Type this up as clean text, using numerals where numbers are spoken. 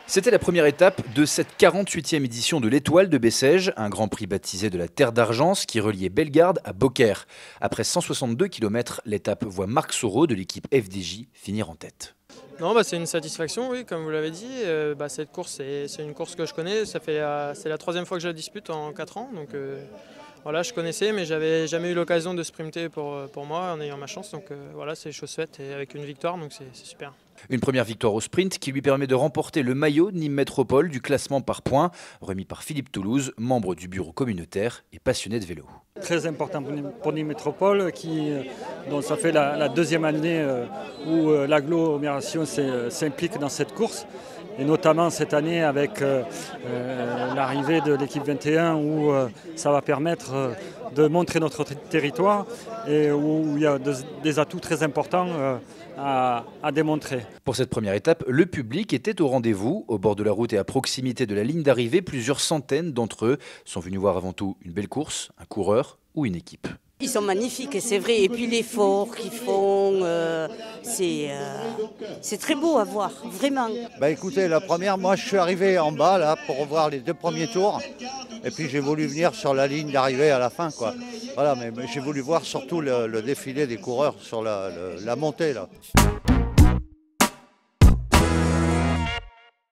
C'était la première étape de cette 48e édition de l'Étoile de Bessèges, un grand prix baptisé de la Terre d'Argence qui reliait Bellegarde à Beaucaire. Après 162 km, l'étape voit Marc Soro de l'équipe FDJ finir en tête. Non, c'est une satisfaction, oui, comme vous l'avez dit. Cette course, c'est une course que je connais. C'est la troisième fois que je la dispute en 4 ans. Donc voilà, je connaissais, mais j'avais jamais eu l'occasion de sprinter pour moi en ayant ma chance. Donc voilà, c'est chose faite et avec une victoire, donc c'est super. Une première victoire au sprint qui lui permet de remporter le maillot Nîmes Métropole du classement par points, remis par Philippe Toulouse, membre du bureau communautaire et passionné de vélo. Très important pour Nîmes Métropole, dont ça fait la deuxième année où l'agglomération s'implique dans cette course. Et notamment cette année avec l'arrivée de l'équipe 21 où ça va permettre de montrer notre territoire et où il y a des atouts très importants à démontrer. Pour cette première étape, le public était au rendez-vous. Au bord de la route et à proximité de la ligne d'arrivée, plusieurs centaines d'entre eux sont venus voir avant tout une belle course, un coureur ou une équipe. Ils sont magnifiques, c'est vrai. Et puis l'effort qu'ils font, c'est très beau à voir, vraiment. Écoutez, la première, moi je suis arrivé en bas là pour voir les 2 premiers tours. Et puis j'ai voulu venir sur la ligne d'arrivée à la fin, quoi. Voilà, mais j'ai voulu voir surtout le défilé des coureurs sur la montée là.